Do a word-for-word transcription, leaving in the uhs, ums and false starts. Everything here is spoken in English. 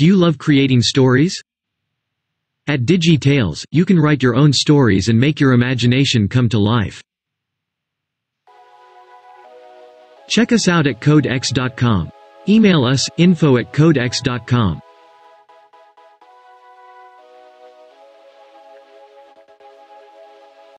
Do you love creating stories? At DigiTales, you can write your own stories and make your imagination come to life. Check us out at codex dot com. Email us, info at codex dot com.